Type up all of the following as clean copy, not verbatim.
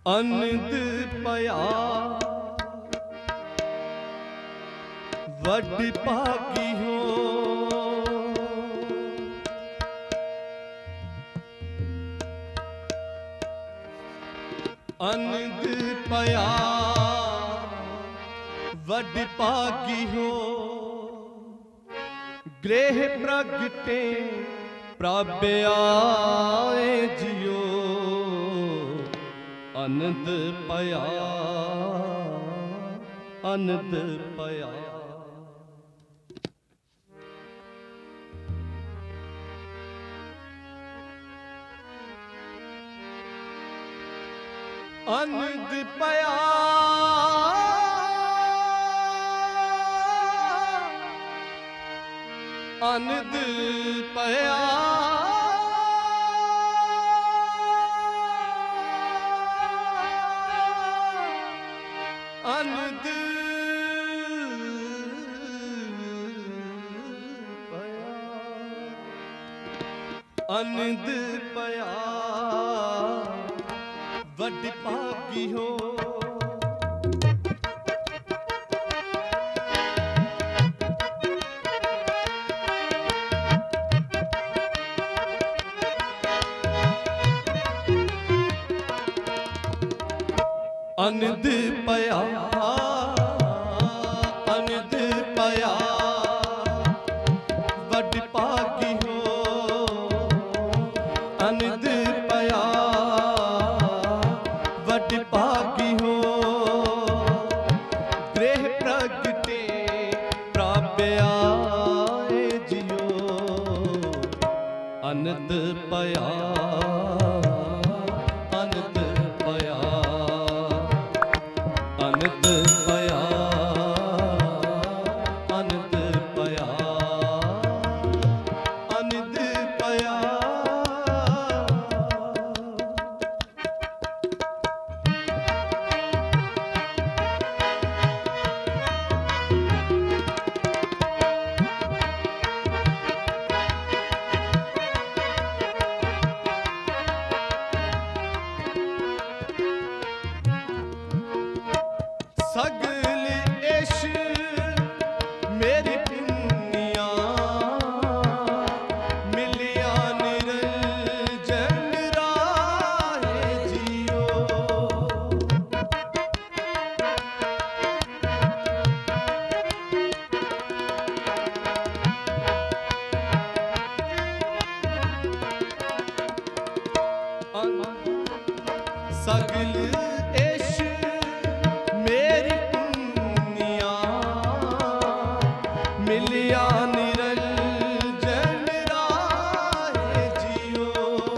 अनंद पया वड भागी हो। अनंद पया वड भागी हो। गृह प्रगटे प्रभ आए जियो। आनंद पया आनंद पया। आनंद पया आनंद पया। आनंद पया आनंद पया वड भागी हो। आनंद पया आनंद पया वड भागी हो। आनंद पया वड भागी हो। गृह प्रगटे प्रभ आए जियो। आनंद पया आनंद पया आनंद पया आनंद पया आनंद पया। सगल इश मेरी पुनिया मिलिया निरंजन राहे जियो। सगल इश मेरी पुनिया मिलिया निरंजन राहे जियो।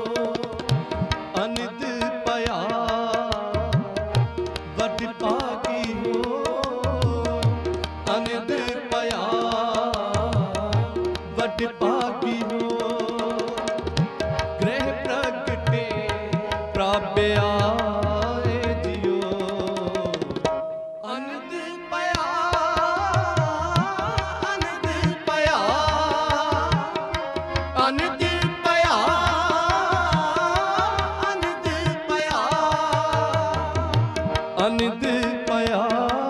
आनंद पया वड भागी हो। आनंद पया वड भागी हो। गृह प्रगटे प्रभ आए जियो। आनंद पया आनंद पया आनंद पया आनंद पया आनंद पया।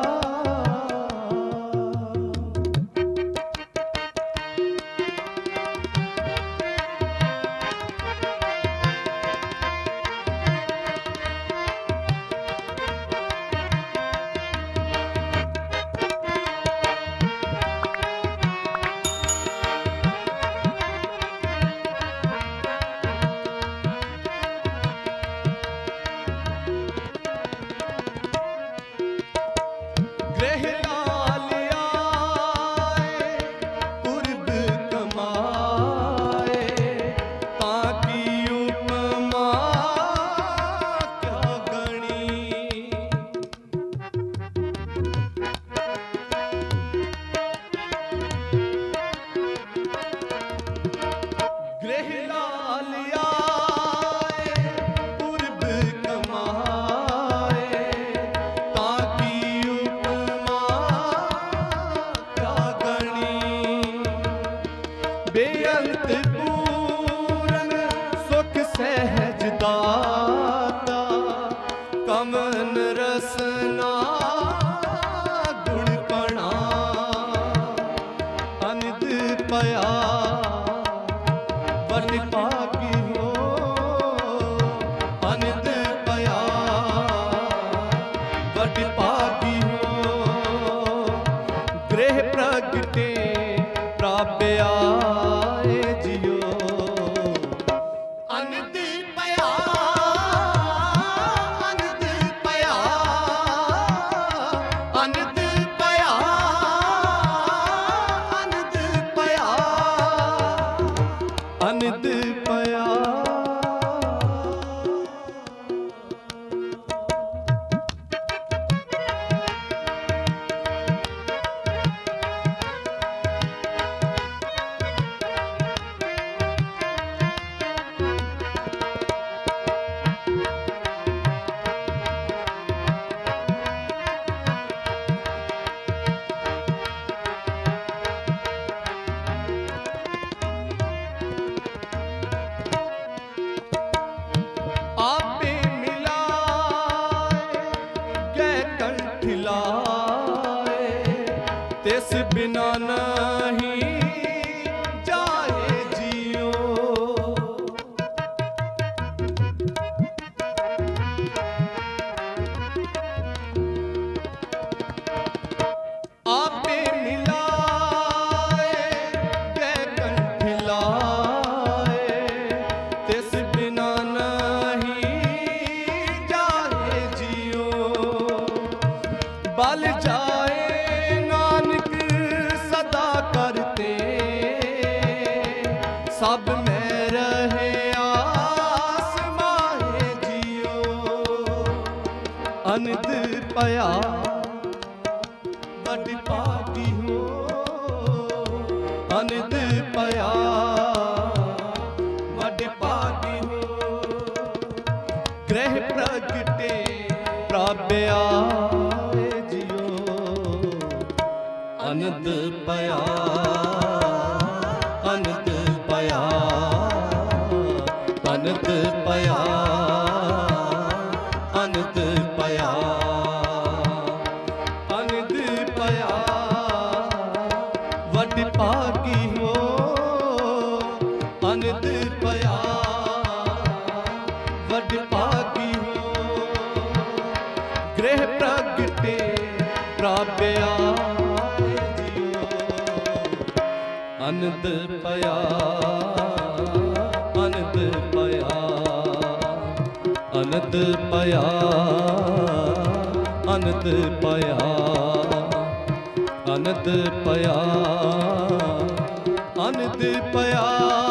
गृह लाल आए पूर्व कमाए। ताकि उपमा क्या गणी। गृह लाल आए पूर्व कमाए। ताकि उपमा ਕਮਨ ਰਸਨਾ ਗੁਣਪਣਾ ਅਨਿਤ ਪਿਆ ਵਡ ਭਾਗੀ ਹੋ ਅਨਿਤ ਪਿਆ ਵਡ ਭਾਗੀ ਹੋ ਗ੍ਰਹਿ ਪ੍ਰਗਟੇ ਪ੍ਰਭ ਆਏ ਜਿਉ ਅਨਿਤ ਪਿਆ ਅਨਿਤ ਪਿਆ ਅਨਿਤ ਪਿਆ ਅਨਿਤ ਪਿਆ ਅਨਿਤ ਪਿਆ आपे मिलाए कै कंठ लाए तिस बिना नहीं जाए जियो आपे मिलाए कै कंठ लाए तिस बिना बल जाए नानक सदा करते सब में रहे आस माहे जियो अनंत पया बड़ भागी हो अनंत पया बड़ भागी हो ग्रह प्रगटे प्रभ आए जियो अनंत पया अनंत पया अनंत पया अनंत पया अनंत पया वड भागी हो अनंत पया वड भागी हो गृह प्रगटे प्रभ आए जियो अनंत पया अनंत पया अनंत पया अनंत पया अनंत पया अनंत पया